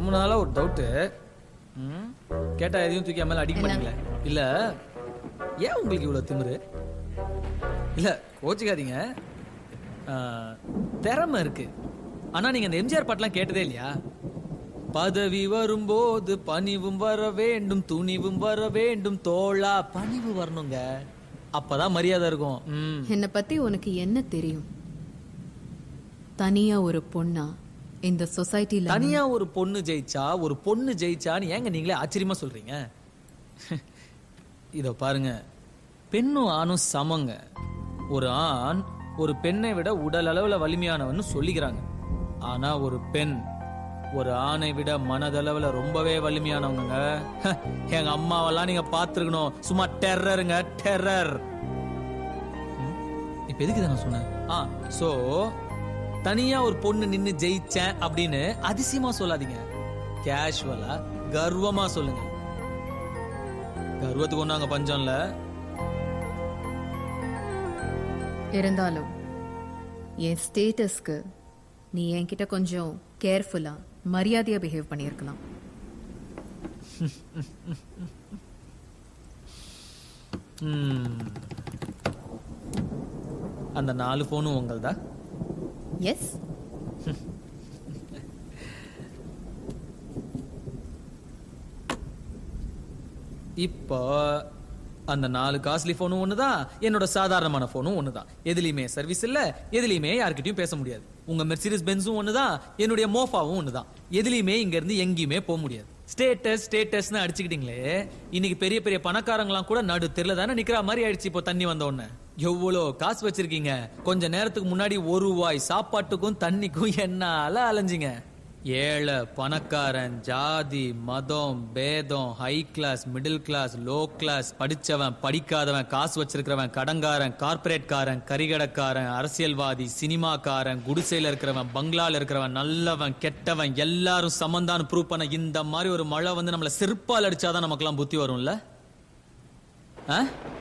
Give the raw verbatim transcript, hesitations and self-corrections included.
ரொம்ப நாளா ஒரு டவுட்டு. கேட்டா எதையும் தூக்கி மேல அடிக்க மாட்டீங்களே? இல்ல ஏன் உங்களுக்கு இவ்வளவு திமிரு? இல்ல கோச்சிக்காதீங்க, திறமை இருக்கு. ஆனா நீங்க அந்த எம்ஜிஆர் பாட்டுலாம் கேட்டதே இல்லையா? பதவி வரும்போது பணிவும் வர வேண்டும், துணிவும் வர வேண்டும், தோளா பணிவு வரணுங்க, அப்பதான் மரியாதை இருக்கும். என்னை பத்தி உனக்கு என்ன தெரியும்? தனியா ஒரு பொண்ணா இந்த சொசைட்டில தனியா ஒரு பொண்ணு ஜெயிச்சா ஒரு பொண்ணு ஜெயிச்சான்னு ஏங்க நீங்களே ஆச்சரியமா சொல்றீங்க? இதோ பாருங்க, பெண்ணும் ஆணும் சமங்க. ஒரு ஆண் ஒரு பெண்ணை விட உடல் அளவுல வலிமையானவன்னு சொல்லிக்கிறாங்க. ஆனா ஒரு பெண் ஒரு ஆணை விட மனதளவுல ரொம்பவே வலிமையானவங்க. எங்க அம்மாவெல்லாம் நீங்க பாத்துருக்கணும், சும்மா டெரருங்க, டெரர். இப்ப எதுக்கு நான் சொன்னேன்? ஆ சோ தனியா ஒரு பொண்ணு நின்னு ஜெயிச்சேன் அப்படின்னு அதிசயமா சொல்லாதீங்க, கேஷுவலா கர்வமா சொல்லுங்க. கர்வத்துக்கு ஒண்ணாங்க பஞ்சம் இல்ல. இருந்தாலும் என் ஸ்டேட்டஸ்க்கு நீ என்கிட்ட கொஞ்சம் கேர்ஃபுல்லா மரியாதையா பிஹேவ் பண்ணியிருக்கலாம். அந்த நாலு போனும் உங்கள்தா? எஸ். இப்போ அந்த நாலு காஸ்ட்லி போனும் ஒண்ணுதான், என்னோட சாதாரணமான போனும் ஒண்ணுதான். எதுலயுமே சர்வீஸ் இல்ல, எதுலயுமே யார்கிட்டயும் பேச முடியாது. உங்க மெர்சிடிஸ் பென்ஸும் ஒண்ணுதான், என்னுடைய மோஃபாவும் ஒண்ணுதான். எதுலயுமே இங்க இருந்து எங்கேயுமே போக முடியாது. ஸ்டேட்டஸ் ஸ்டேட்டஸ்னு அடிச்சுக்கிட்டீங்களே, இன்னைக்கு பெரிய பெரிய பணக்காரங்களாம் கூட நடு தெருல தானே நிக்கிற மாதிரி ஆயிடுச்சு. இப்போ தண்ணி வந்த உடனே எவ்வளோ காசு வச்சிருக்கீங்க? கொஞ்ச நேரத்துக்கு முன்னாடி ஒரு ரூபாய் சாப்பாட்டுக்கும் தண்ணிக்கும் என்னால அலைஞ்சிங்க. ஏழை பணக்காரன், ஜாதி மதம் பேதம், high class middle class low class, படிச்சவன் படிக்காதவன், காசு வச்சிருக்கிறவன் கடங்காரன், கார்பரேட் காரன், கரிகடக்காரன், அரசியல்வாதி, சினிமாக்காரன், குடிசையில இருக்கிறவன், பங்களால இருக்கிறவன், நல்லவன் கெட்டவன், எல்லாரும் சமந்தான்னு ப்ரூவ் பண்ண இந்த மாதிரி ஒரு மழை வந்து நம்மள செருப்பால் அடிச்சாதான் நமக்கெல்லாம் புத்தி வரும்ல.